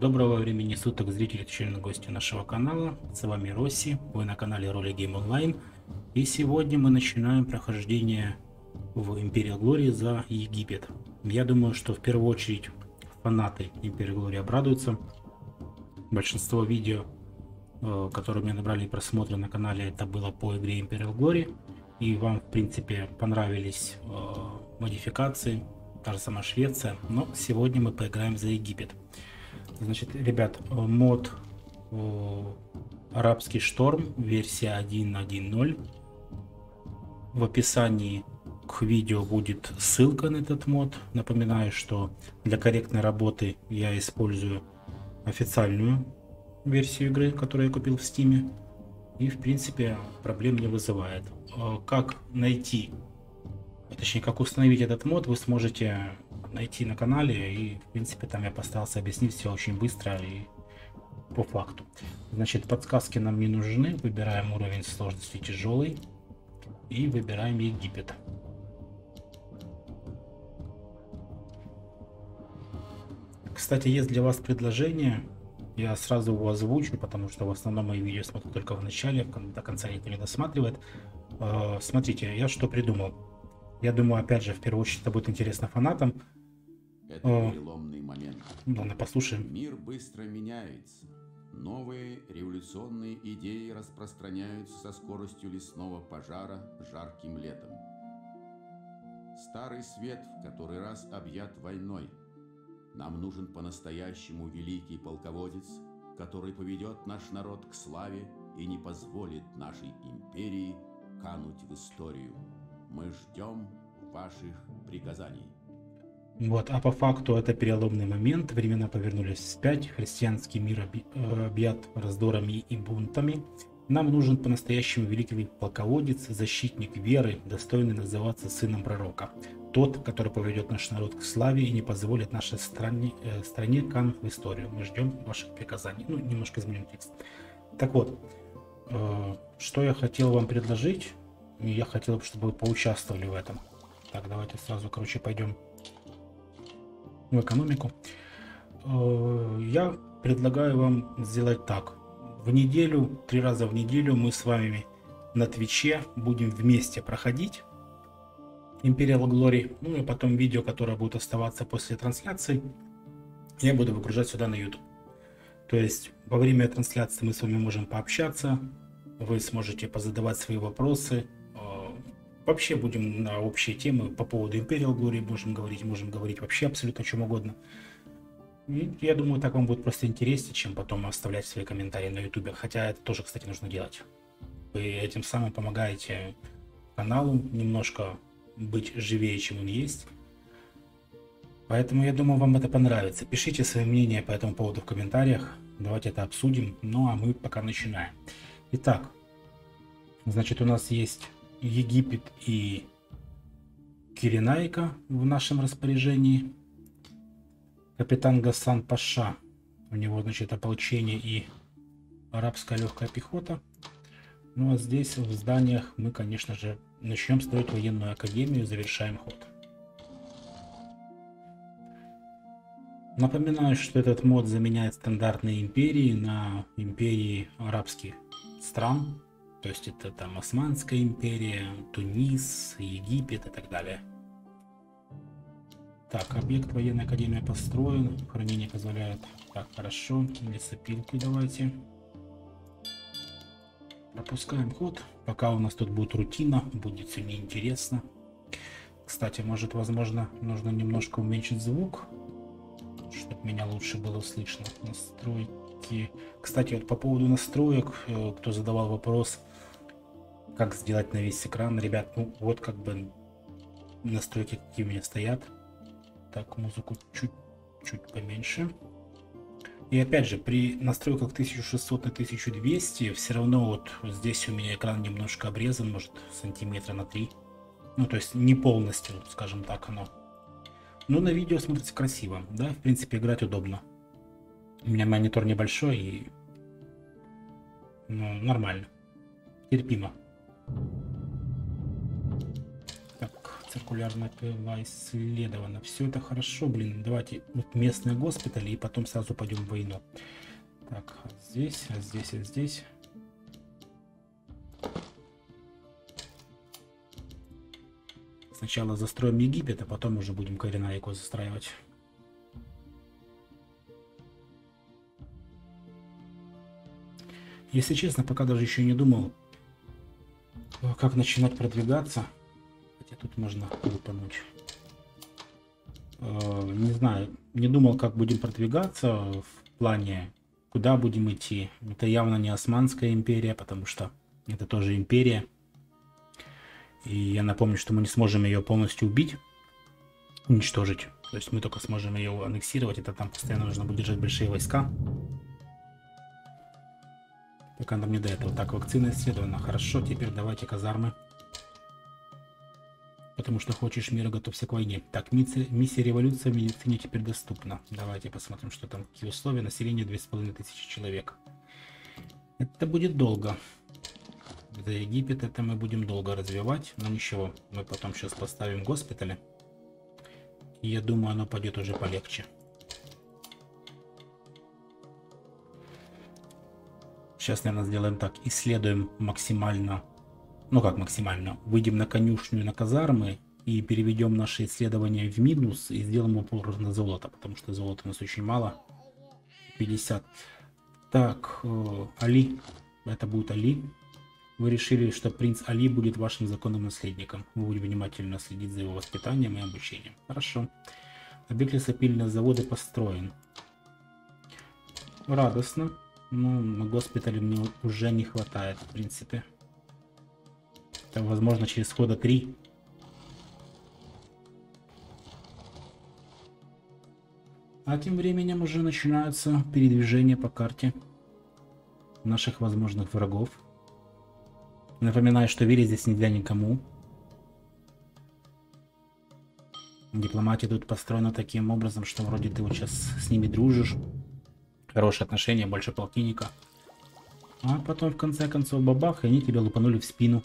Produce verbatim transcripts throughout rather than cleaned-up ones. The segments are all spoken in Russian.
Доброго времени суток, зрители, члены гости нашего канала. С вами Росси, вы на канале Роли Гейм Онлайн. И сегодня мы начинаем прохождение в Imperial Glory за Египет. Я думаю, что в первую очередь фанаты Imperial Glory обрадуются. Большинство видео, которые мне набрали просмотры на канале, это было по игре Imperial Glory. И вам, в принципе, понравились модификации, та же самая Швеция. Но сегодня мы поиграем за Египет. Значит, ребят, мод э, Арабский шторм, версия один точка один точка ноль. В описании к видео будет ссылка на этот мод. Напоминаю, что для корректной работы я использую официальную версию игры, которую я купил в Steam. И, в принципе, проблем не вызывает. Как найти, точнее, как установить этот мод, вы сможете найти на канале, и в принципе там я постарался объяснить все очень быстро и по факту. Значит, подсказки нам не нужны, выбираем уровень сложности тяжелый и выбираем Египет. Кстати, есть для вас предложение, я сразу его озвучу, потому что в основном мои видео смотрят только в начале, до конца никто не досматривает. Смотрите, я что придумал. Я думаю, опять же, в первую очередь это будет интересно фанатам. Это О. переломный момент. Ладно, послушаем. Мир быстро меняется. Новые революционные идеи распространяются со скоростью лесного пожара жарким летом. Старый свет в который раз объят войной. Нам нужен по-настоящему великий полководец, который поведет наш народ к славе и не позволит нашей империи кануть в историю. Мы ждем ваших приказаний. Вот, а по факту это переломный момент. Времена повернулись вспять. Христианский мир объят раздорами и бунтами. Нам нужен по-настоящему великий полководец, защитник веры, достойный называться сыном пророка. Тот, который поведет наш народ к славе и не позволит нашей стране, э, стране кануть в историю. Мы ждем ваших приказаний. Ну, немножко изменим текст. Так вот, э, что я хотел вам предложить. Я хотел бы, чтобы вы поучаствовали в этом. Так, давайте сразу, короче, пойдем в экономику. Я предлагаю вам сделать так. В неделю, три раза в неделю мы с вами на Твиче будем вместе проходить Imperial Glory. Ну и потом видео, которое будет оставаться после трансляции, я буду выгружать сюда на YouTube. То есть во время трансляции мы с вами можем пообщаться. Вы сможете позадавать свои вопросы. Вообще будем на общие темы по поводу Imperial Glory можем говорить, можем говорить вообще абсолютно о чем угодно. И я думаю, так вам будет просто интереснее, чем потом оставлять свои комментарии на YouTube. Хотя это тоже, кстати, нужно делать. Вы этим самым помогаете каналу немножко быть живее, чем он есть. Поэтому я думаю, вам это понравится. Пишите свои мнения по этому поводу в комментариях. Давайте это обсудим. Ну а мы пока начинаем. Итак, значит, у нас есть Египет и Киренайка в нашем распоряжении. Капитан Гасан Паша. У него, значит, ополчение и арабская легкая пехота. Ну а здесь в зданиях мы, конечно же, начнем строить военную академию, завершаем ход. Напоминаю, что этот мод заменяет стандартные империи на империи арабских стран. То есть это там Османская империя, Тунис, Египет и так далее. Так, объект военной академии построен. Хранение позволяет. Так, хорошо. Лесопилки давайте. Пропускаем ход. Пока у нас тут будет рутина, будет все неинтересно. Кстати, может, возможно, нужно немножко уменьшить звук, чтобы меня лучше было слышно. Настройки. Кстати, вот по поводу настроек, кто задавал вопрос, как сделать на весь экран, ребят, ну вот как бы настройки какие у меня стоят. Так, музыку чуть-чуть поменьше. И опять же, при настройках тысяча шестьсот на тысячу двести все равно вот здесь у меня экран немножко обрезан, может сантиметра на три. Ну то есть не полностью, скажем так, оно. Но на видео смотрится красиво, да, в принципе играть удобно. У меня монитор небольшой и ну, нормально, терпимо. Так, Циркулярная пила исследована. Все это хорошо, блин. Давайте вот местные госпитали и потом сразу пойдем в войну. Так, а здесь, а здесь, а здесь. Сначала застроим Египет, а потом уже будем Кайренайку застраивать. Если честно, пока даже еще не думал, как начинать продвигаться. Хотя тут можно выпануть. Не знаю, не думал, как будем продвигаться в плане, куда будем идти. Это явно не Османская империя, потому что это тоже империя. И я напомню, что мы не сможем ее полностью убить, уничтожить. То есть мы только сможем ее аннексировать. Это там постоянно нужно будет держать большие войска. Пока нам не до этого. Так, вакцина исследована. Хорошо, теперь давайте казармы. Потому что хочешь мира, готовься к войне. Так, миссия, миссия революции в медицине теперь доступна. Давайте посмотрим, что там, какие условия. Население две с половиной тысячи человек. Это будет долго. За Египет это мы будем долго развивать. Но ничего, мы потом сейчас поставим госпитали. И я думаю, оно пойдет уже полегче. Сейчас, наверное, сделаем так. Исследуем максимально. Ну как максимально? Выйдем на конюшню, на казармы и переведем наши исследования в минус и сделаем упор на золото, потому что золота у нас очень мало. пятьдесят. Так, э, Али. Это будет Али. Вы решили, что принц Али будет вашим законным наследником. Вы будете внимательно следить за его воспитанием и обучением. Хорошо. Объект лесопильного завода построен. Радостно. Ну, на госпитале мне уже не хватает, в принципе. Это, возможно, через хода три. А тем временем уже начинаются передвижения по карте наших возможных врагов. Напоминаю, что верить здесь нельзя никому. Дипломатия тут построена таким образом, что вроде ты вот сейчас с ними дружишь. Хорошие отношения, больше полтинника. А потом в конце концов бабах, и они тебя лупанули в спину.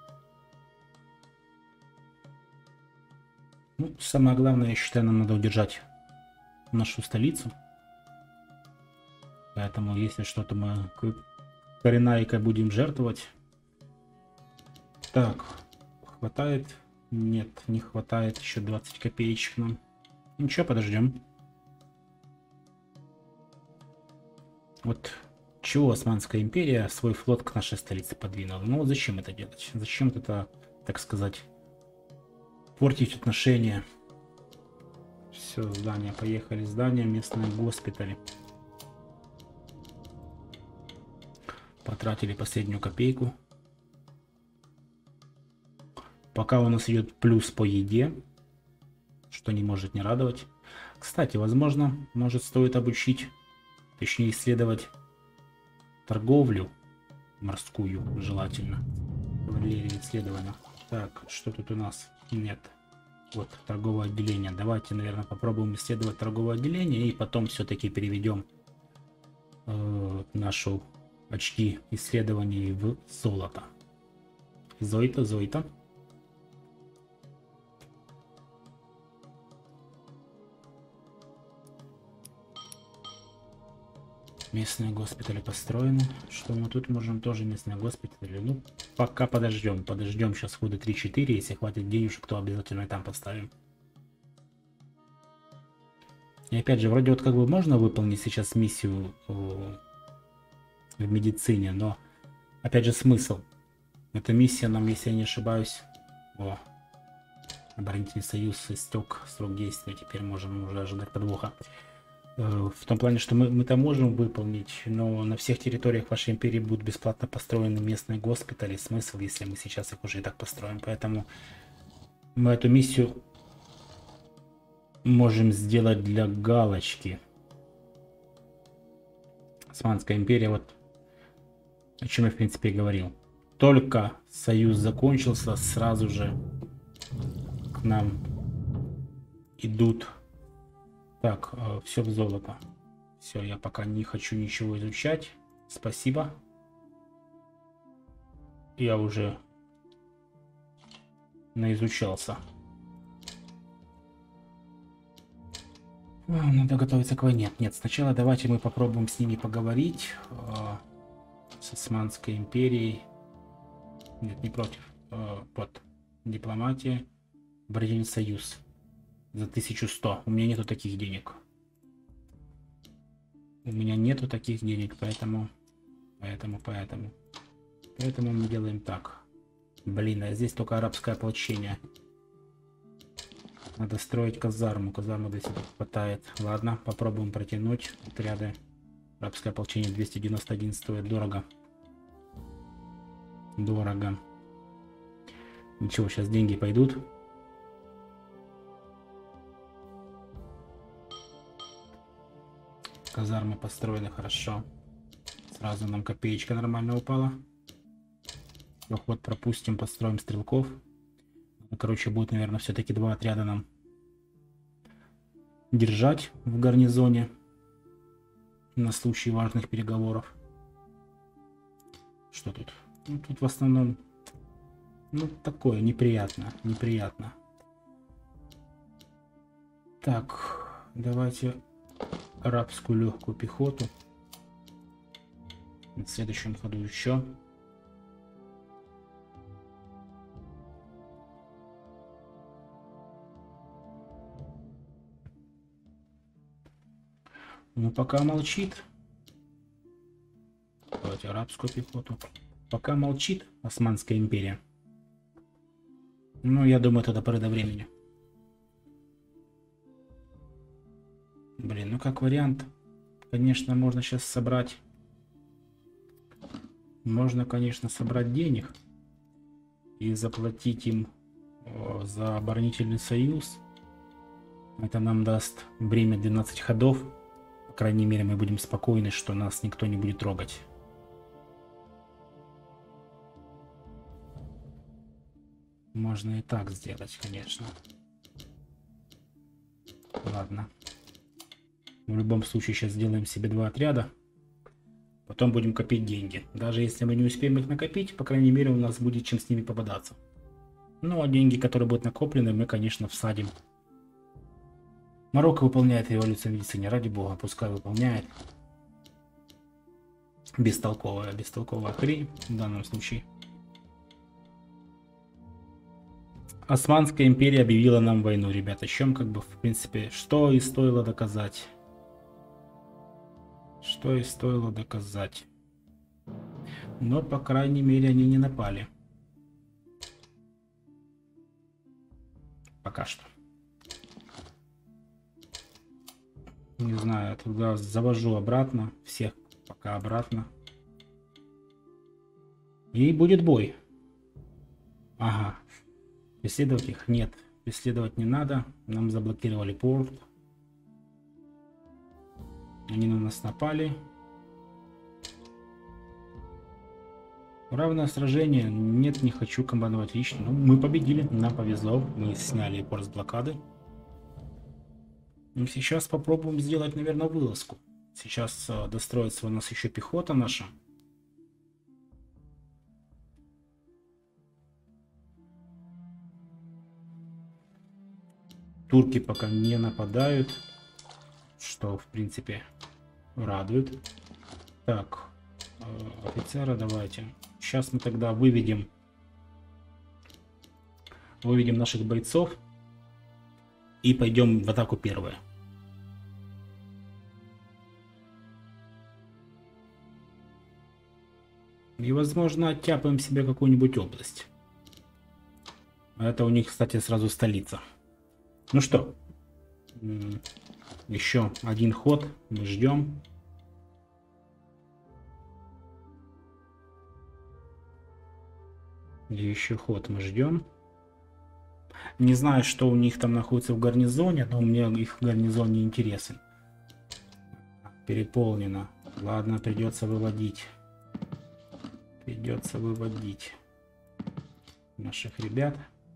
Ну, самое главное, я считаю, нам надо удержать нашу столицу. Поэтому, если что-то мы Кайренайкой будем жертвовать. Так, хватает? Нет, не хватает. Еще двадцать копеечек нам. Ничего, подождем. Вот чего Османская империя свой флот к нашей столице подвинула? Ну вот зачем это делать? Зачем это, так сказать, портить отношения? Все, здания, поехали. Здания, местные госпитали. Потратили последнюю копейку. Пока у нас идет плюс по еде, что не может не радовать. Кстати, возможно, может стоит обучить, точнее исследовать торговлю морскую, желательно. Кавалерия исследована. Так, что тут у нас? Нет. Вот, торговое отделение. Давайте, наверное, попробуем исследовать торговое отделение и потом все-таки переведем э, нашу очки исследований в золото. Зойта, Зойта. Местные госпитали построены. Что мы тут можем? Тоже местные госпитали. Ну, пока подождем. Подождем сейчас хода три-четыре. Если хватит денежек, то обязательно и там поставим. И опять же, вроде вот как бы можно выполнить сейчас миссию в медицине, но опять же смысл. Эта миссия нам, если я не ошибаюсь, о, оборонительный союз истек срок действия. Теперь можем уже ожидать подвоха. В том плане, что мы, мы это можем выполнить, но на всех территориях вашей империи будут бесплатно построены местные госпитали. Смысл, если мы сейчас их уже и так построим. Поэтому мы эту миссию можем сделать для галочки. Османская империя, вот о чем я в принципе говорил. Только союз закончился, сразу же к нам идут. Так, э, все в золото. Все, я пока не хочу ничего изучать. Спасибо. Я уже наизучался. Надо готовиться к войне. Нет, сначала давайте мы попробуем с ними поговорить. Э, с Османской империей. Нет, не против. Э, под дипломатия. Обратили союз. За тысячу сто. У меня нету таких денег. У меня нету таких денег, поэтому... Поэтому, поэтому... Поэтому мы делаем так. Блин, а здесь только арабское ополчение. Надо строить казарму. Казарму до сих пор хватает. Ладно, попробуем протянуть отряды. Арабское ополчение двести девяносто один стоит дорого. Дорого. Ничего, сейчас деньги пойдут. Казармы построены хорошо. Сразу нам копеечка нормально упала. Проход пропустим, построим стрелков. Короче, будет, наверное, все-таки два отряда нам держать в гарнизоне на случай важных переговоров. Что тут? Ну, тут в основном, ну, такое неприятно, неприятно. Так, давайте арабскую легкую пехоту. На следующем ходу еще. Ну, пока молчит. Давайте арабскую пехоту. Пока молчит Османская империя. Ну, я думаю, это до поры до времени. Блин, ну как вариант, конечно, можно сейчас собрать. Можно, конечно, собрать денег и заплатить им о, за оборонительный союз. Это нам даст время двенадцать ходов. По крайней мере, мы будем спокойны, что нас никто не будет трогать. Можно и так сделать, конечно. Ладно. В любом случае, сейчас сделаем себе два отряда. Потом будем копить деньги. Даже если мы не успеем их накопить, по крайней мере, у нас будет чем с ними попадаться. Ну, а деньги, которые будут накоплены, мы, конечно, всадим. Марокко выполняет революцию в медицине, ради бога, пускай выполняет. Бестолковая, бестолковая хрень в данном случае. Османская империя объявила нам войну, ребята, о чем, как бы, в принципе, что и стоило доказать. Что и стоило доказать. Но, по крайней мере, они не напали. Пока что. Не знаю, туда завожу обратно. Всех пока обратно. И будет бой. Ага. Преследовать их нет. Преследовать не надо. Нам заблокировали порт. Они на нас напали. Равное сражение. Нет, не хочу командовать лично. Ну, мы победили. Нам повезло. Мы сняли порт с блокады. И сейчас попробуем сделать, наверное, вылазку. Сейчас э, достроится у нас еще пехота наша. Турки пока не нападают, что, в принципе, радует. Так, э, офицера давайте. Сейчас мы тогда выведем, выведем наших бойцов и пойдем в атаку первые. И, возможно, оттяпаем себе какую-нибудь область. Это у них, кстати, сразу столица. Ну что, еще один ход, мы ждем. Еще ход мы ждем. Не знаю, что у них там находится в гарнизоне, но мне их гарнизон не интересен. Переполнено. Ладно, придется выводить. Придется выводить наших ребят.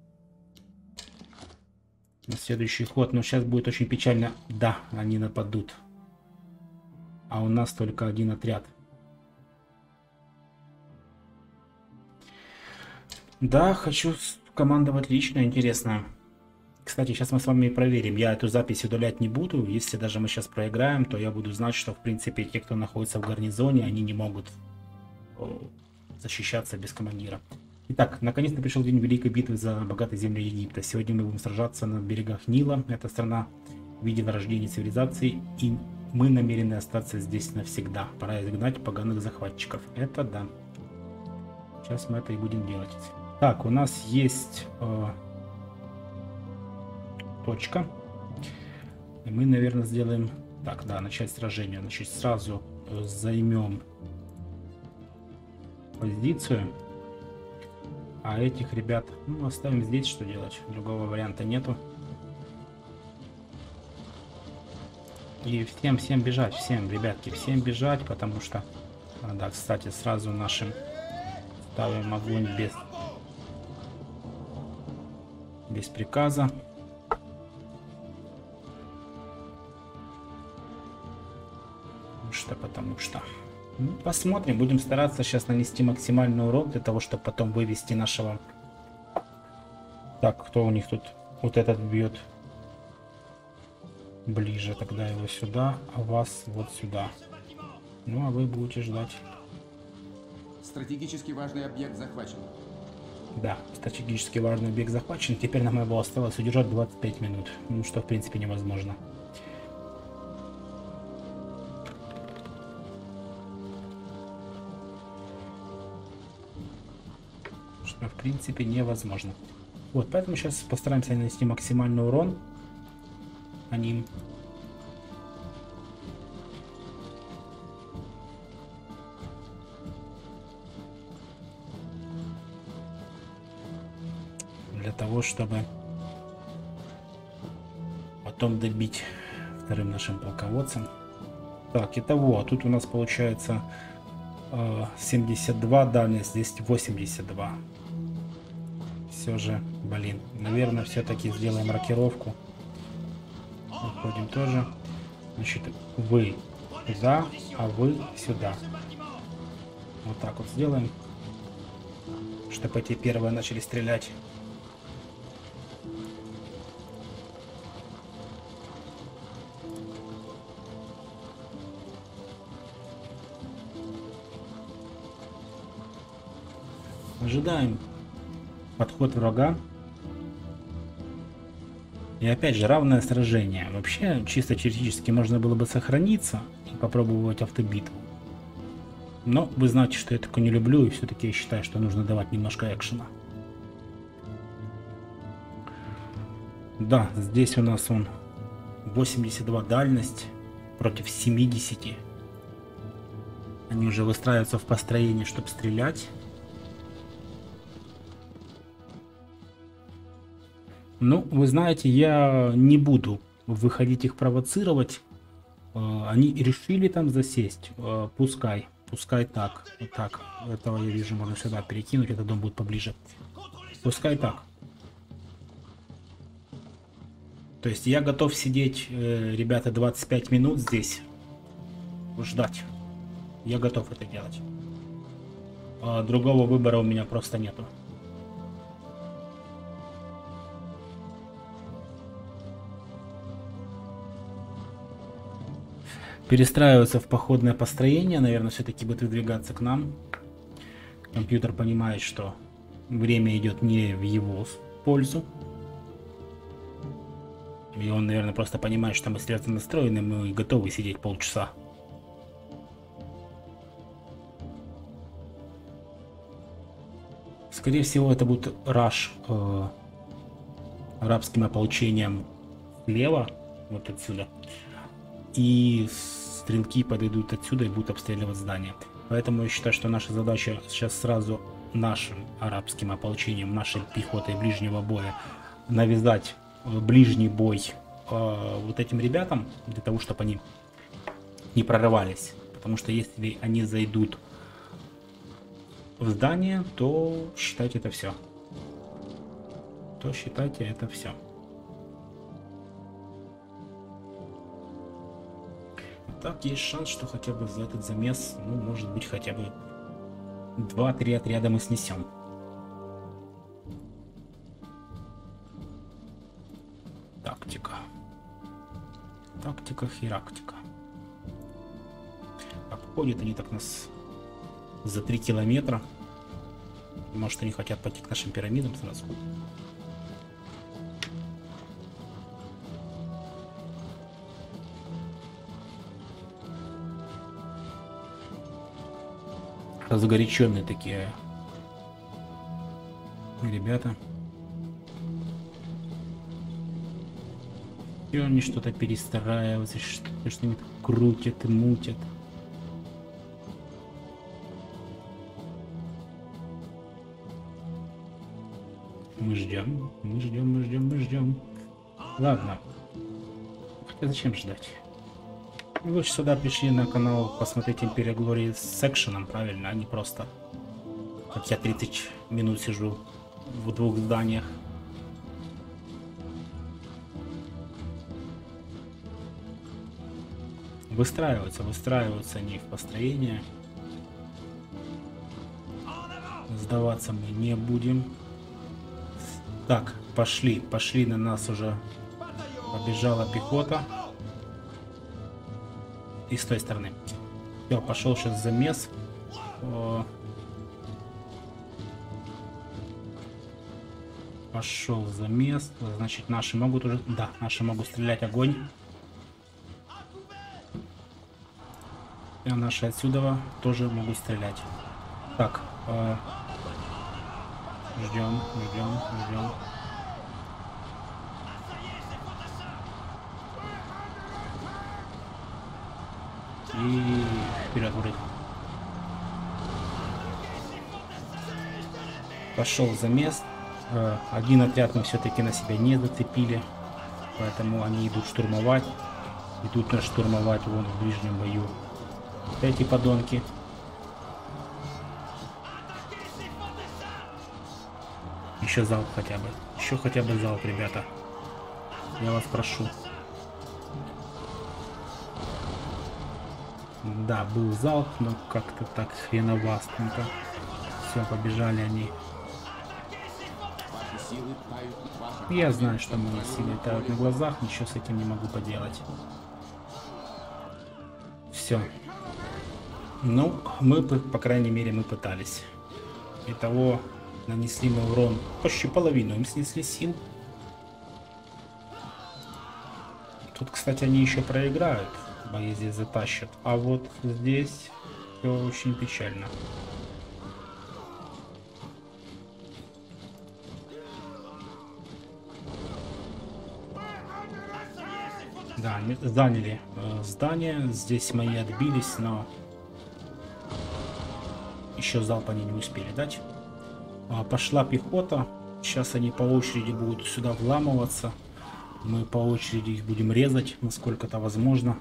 На следующий ход. Но сейчас будет очень печально. Да, они нападут. А у нас только один отряд. Да, хочу командовать лично. Интересно. Кстати, сейчас мы с вами проверим. Я эту запись удалять не буду. Если даже мы сейчас проиграем, то я буду знать, что, в принципе, те, кто находится в гарнизоне, они не могут защищаться без командира. Итак, наконец-то пришел день великой битвы за богатые земли Египта. Сегодня мы будем сражаться на берегах Нила. Эта страна видела рождение цивилизации, и мы намерены остаться здесь навсегда. Пора изгнать поганых захватчиков. Это да. Сейчас мы это и будем делать. Так, у нас есть э, точка. И мы, наверное, сделаем... Так, да, начать сражение. Значит, сразу э, займем позицию. А этих ребят, ну, оставим здесь, что делать. Другого варианта нету. И всем-всем бежать, всем, ребятки, всем бежать, потому что... А, да, кстати, сразу нашим ставим огонь без... без приказа. Потому что, потому что... Ну, посмотрим, будем стараться сейчас нанести максимальный урон для того, чтобы потом вывести нашего... Так, кто у них тут? Вот этот бьет ближе, тогда его сюда, а вас вот сюда. Ну, а вы будете ждать. Стратегически важный объект захвачен. Да, стратегически важный объект захвачен. Теперь нам его осталось удержать двадцать пять минут. Ну, что, в принципе, невозможно. Что, в принципе, невозможно. Вот, поэтому сейчас постараемся нанести максимальный урон по ним. Для того, чтобы потом добить вторым нашим полководцем. Так, итого, тут у нас получается э, семьдесят два дальность, здесь восемьдесят два. Все же, блин, наверное, все-таки сделаем рокировку. Выходим тоже. Значит, вы туда, а вы сюда. Вот так вот сделаем, чтобы эти первые начали стрелять. Ожидаем подход врага. И опять же, равное сражение. Вообще, чисто теоретически можно было бы сохраниться и попробовать автобитву. Но вы знаете, что я такое не люблю, и все-таки я считаю, что нужно давать немножко экшена. Да, здесь у нас он восемьдесят два дальность против семидесяти. Они уже выстраиваются в построение, чтобы стрелять. Ну, вы знаете, я не буду выходить их провоцировать. Они решили там засесть. Пускай, пускай так. Вот так. Этого я вижу, можно сюда перекинуть, этот дом будет поближе. Пускай так. То есть я готов сидеть, ребята, двадцать пять минут здесь. Ждать. Я готов это делать. Другого выбора у меня просто нету. Перестраиваться в походное построение, наверное, все-таки будет выдвигаться к нам. Компьютер понимает, что время идет не в его пользу. И он, наверное, просто понимает, что мы стрелки настроены, мы готовы сидеть полчаса. Скорее всего, это будет раш э, арабским ополчением слева, вот отсюда. И стрелки подойдут отсюда и будут обстреливать здание. Поэтому я считаю, что наша задача сейчас сразу нашим арабским ополчением, нашей пехотой ближнего боя навязать ближний бой э, вот этим ребятам, для того, чтобы они не прорывались. Потому что если они зайдут в здание, то считайте это все. То считайте это все. Так, есть шанс, что хотя бы за этот замес, ну, может быть, хотя бы два-три отряда мы снесем. Тактика, херактика. Обходят они так нас за три километра. Может, они хотят пойти к нашим пирамидам сразу. Разгоряченные такие ребята. И они что-то перестраиваются, что-нибудь крутят и мутят. Мы ждем, мы ждем, мы ждем, мы ждем. Ладно. Хотя зачем ждать? Вы же сюда пришли на канал посмотреть Империя Глории с экшеном, правильно? А не просто, как я тридцать минут сижу в двух зданиях. Выстраиваются, выстраиваются они в построение. Сдаваться мы не будем. Так, пошли, пошли, на нас уже побежала пехота. И с той стороны. Все, пошел сейчас замес. О. Пошел замес. Значит, наши могут уже... Да, наши могут стрелять, огонь. И наши отсюда тоже могут стрелять. Так. Э... Ждем, ждем, ждем. И вперед, вроде. Пошел замес. Один отряд мы все-таки на себя не зацепили, поэтому они идут штурмовать. Идут нас штурмовать вон в ближнем бою. Эти подонки. Еще залп хотя бы. Еще хотя бы залп, ребята. Я вас прошу. Да, был залп, но как-то так хреновастенько. Все, побежали они. Я знаю, что мои силы тают на глазах, ничего с этим не могу поделать. Все. Ну, мы, по крайней мере, мы пытались. Итого нанесли мы урон почти половину, им снесли сил. Тут, кстати, они еще проиграют. Бои здесь затащат. А вот здесь все очень печально. Да, они заняли э, здание. Здесь мои отбились, но еще залп они не успели дать. А, пошла пехота. Сейчас они по очереди будут сюда вламываться. Мы по очереди их будем резать, насколько это возможно.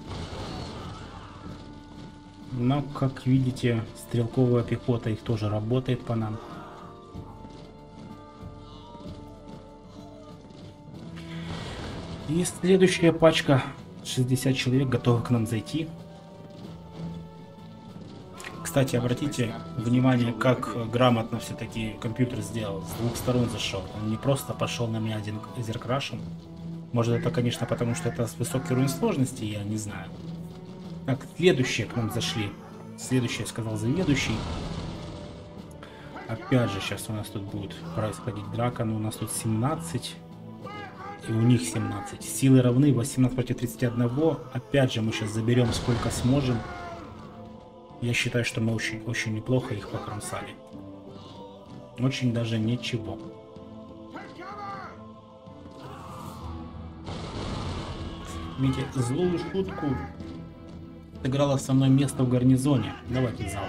Но, как видите, стрелковая пехота их тоже работает по нам. И следующая пачка, шестьдесят человек, готовы к нам зайти. Кстати, обратите внимание, как грамотно все-таки компьютер сделал. С двух сторон зашел. Он не просто пошел на меня один зеркрашем. Может, это, конечно, потому что это с высокий уровень сложности, я не знаю. Так, следующие к нам зашли. Следующий, сказал заведующий. Опять же, сейчас у нас тут будет происходить драка, но у нас тут семнадцать. И у них семнадцать. Силы равны, восемнадцать против тридцати одного. Опять же, мы сейчас заберем сколько сможем. Я считаю, что мы очень, очень неплохо их покромсали. Очень даже ничего. Видите, злую шутку сыграло со мной место в гарнизоне. Давайте залп.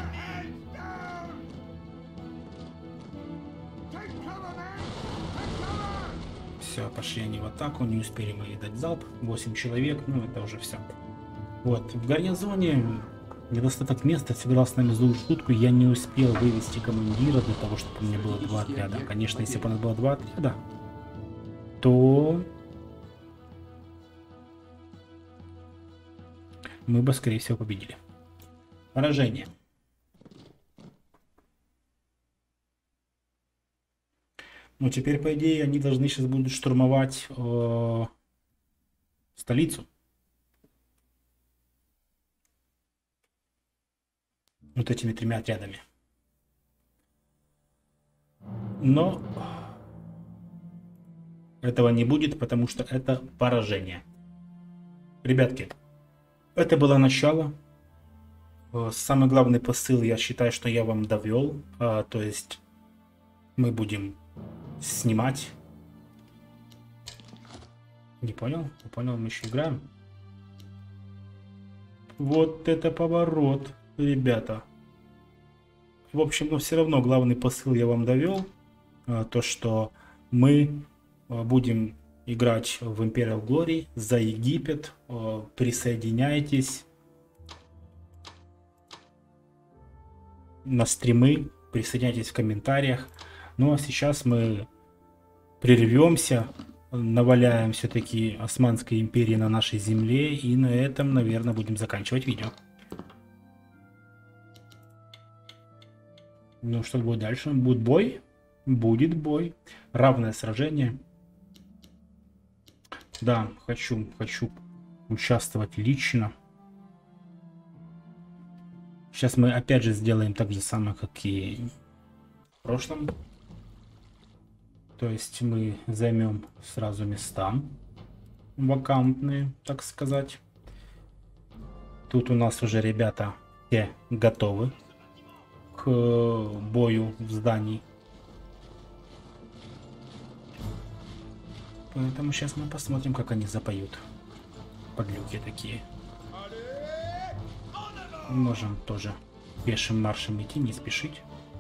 Все, пошли они в атаку, не успели мы дать залп. восемь человек, ну это уже все. Вот, в гарнизоне недостаток места сыграл с нами злую шутку. Я не успел вывести командира для того, чтобы у меня было два отряда. Конечно, если бы у нас было два отряда, то мы бы, скорее всего, победили. Поражение. Ну, теперь, по идее, они должны сейчас будут штурмовать э, столицу. вот этими тремя отрядами. Но этого не будет, потому что это поражение. Ребятки, это было начало. Самый главный посыл, я считаю, что я вам довел. А, то есть мы будем снимать. Не понял? Не понял, мы еще играем. Вот это поворот, ребята. В общем, но все равно главный посыл я вам довел. А, то, что мы будем играть в Imperial Glory за Египет. А, присоединяйтесь на стримы, присоединяйтесь в комментариях. Ну а сейчас мы прервемся, наваляем все-таки Османской империи на нашей земле, и на этом, наверное, будем заканчивать видео. Ну что будет дальше? Будет бой? Будет бой. Равное сражение. Да, хочу, хочу участвовать лично. Сейчас мы опять же сделаем так же самое, как и в прошлом. То есть мы займем сразу места вакантные, так сказать. Тут у нас уже ребята все готовы к бою в здании. Поэтому сейчас мы посмотрим, как они запоют. Подлюки такие. Можем тоже пешим маршем идти, не спешить.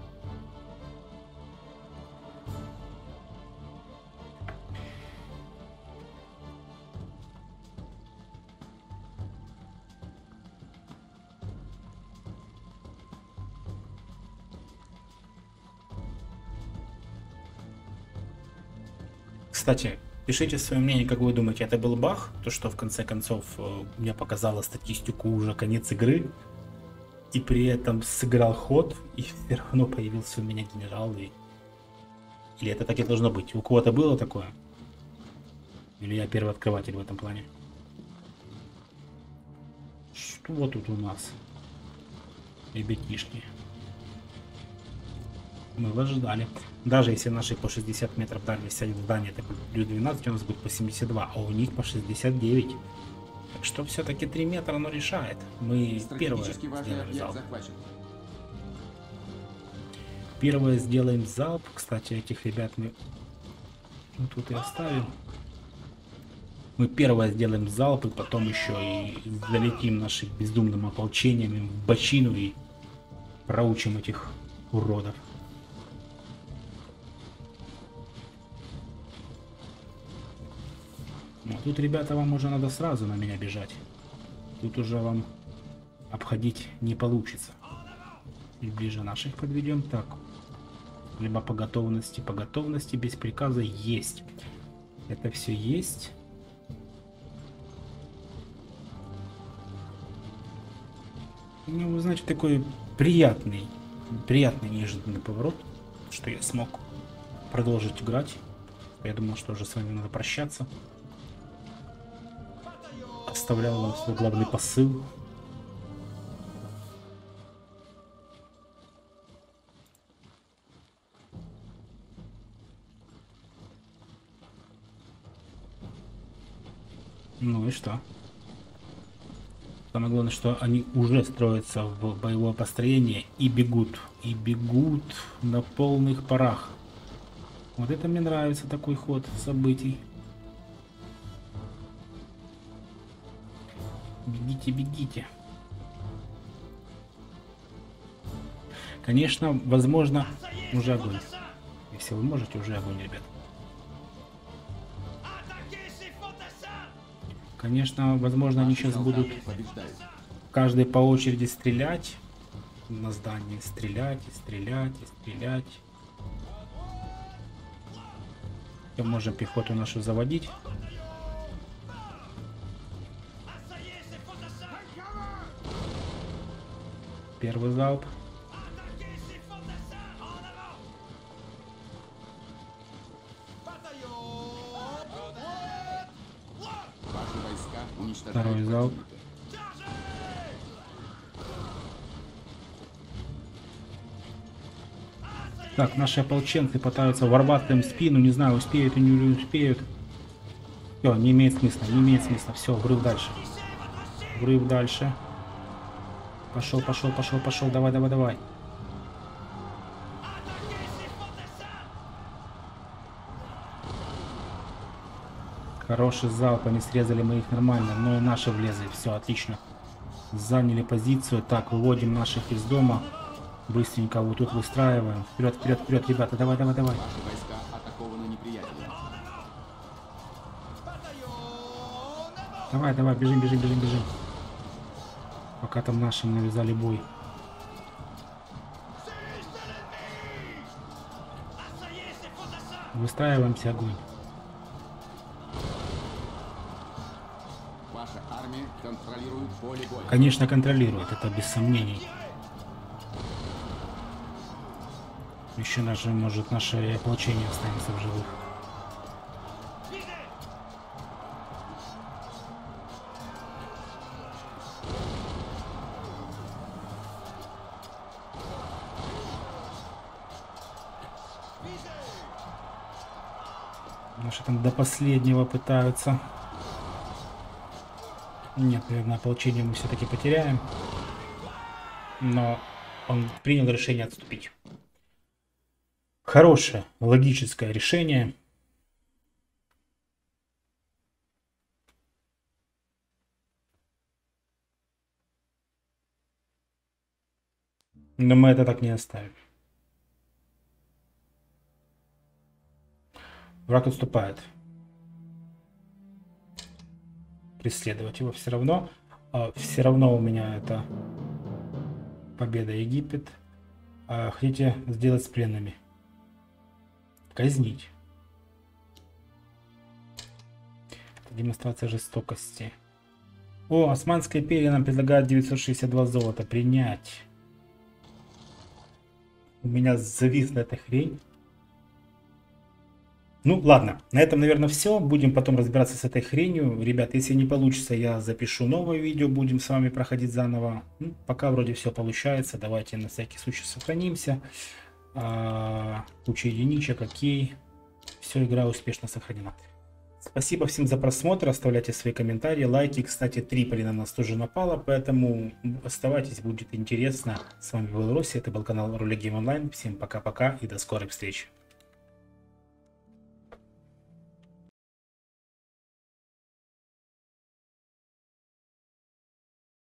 Кстати, пишите свое мнение, как вы думаете, это был баг? То, что в конце концов мне показало статистику уже конец игры, и при этом сыграл ход, и все равно появился у меня генерал. И... Или это так и должно быть? У кого-то было такое? Или я первый открыватель в этом плане? Что тут у нас? Ребятишки. Мы вас ждали. Даже если наши по шестьдесят метров дальность сядет в здание, так плюс двенадцать, у нас будет по семьдесят два, а у них по шестьдесят девять. Так что все-таки три метра оно решает. Мы первое сделаем залп. Первое сделаем залп. Кстати, этих ребят мы ну, тут и оставим. Мы первое сделаем залп, и потом еще и залетим нашим бездумным ополчением в бочину и проучим этих уродов. Ну, тут, ребята, вам уже надо сразу на меня бежать. Тут уже вам обходить не получится. И ближе наших подведем. Так. Либо по готовности. По готовности без приказа есть. Это все есть. Ну, вы знаете, такой приятный, приятный неожиданный поворот, что я смог продолжить играть. Я думал, что уже с вами надо прощаться. Оставлял вам свой главный посыл. Ну и что? Самое главное, что они уже строятся в боевое построение и бегут. И бегут на полных парах. Вот это мне нравится, такой ход событий. Бегите, бегите. Конечно, возможно, уже огонь. Если вы можете, уже огонь, ребят. Конечно, возможно, они сейчас будут каждый по очереди стрелять на здание. Стрелять и стрелять и стрелять. Мы можем пехоту нашу заводить. Первый залп. Второй залп. Так, наши ополченцы пытаются ворваться им в спину. Не знаю, успеют или не успеют. Все, не имеет смысла, не имеет смысла. Все, врыв дальше. Врыв дальше. Пошел, пошел, пошел, пошел. Давай, давай, давай. Хороший залп, они срезали мы их нормально, но и наши влезли. Все, отлично. Заняли позицию. Так, выводим наших из дома. Быстренько вот тут выстраиваем. Вперед, вперед, вперед, ребята, давай, давай, давай. Ваши войска атакованы неприятелем. Давай, давай, бежим, бежим, бежим, бежим. Пока там нашим навязали бой. Выстраиваемся, огонь. Ваша армия контролирует поле боя. Конечно, контролирует, это без сомнений. Еще даже, может, наше ополчение останется в живых. Наши там до последнего пытаются. Нет, наверное, ополчение мы все-таки потеряем. Но он принял решение отступить. Хорошее, логическое решение. Но мы это так не оставим. Враг отступает. Преследовать его все равно. А, все равно у меня это победа Египет. А, хотите сделать с пленными? Казнить. Это демонстрация жестокости. О, Османская империя нам предлагает девятьсот шестьдесят два золота. Принять. У меня зависла эта хрень. Ну, ладно, на этом, наверное, все. Будем потом разбираться с этой хренью. Ребят, если не получится, я запишу новое видео, будем с вами проходить заново. Ну, пока вроде все получается. Давайте на всякий случай сохранимся. А, куча единичек, окей. Все, игра успешно сохранена. Спасибо всем за просмотр. Оставляйте свои комментарии, лайки. Кстати, Триполи на нас тоже напало, поэтому оставайтесь, будет интересно. С вами был Россия, это был канал Ролик Гейм Онлайн. Всем пока-пока и до скорой встречи.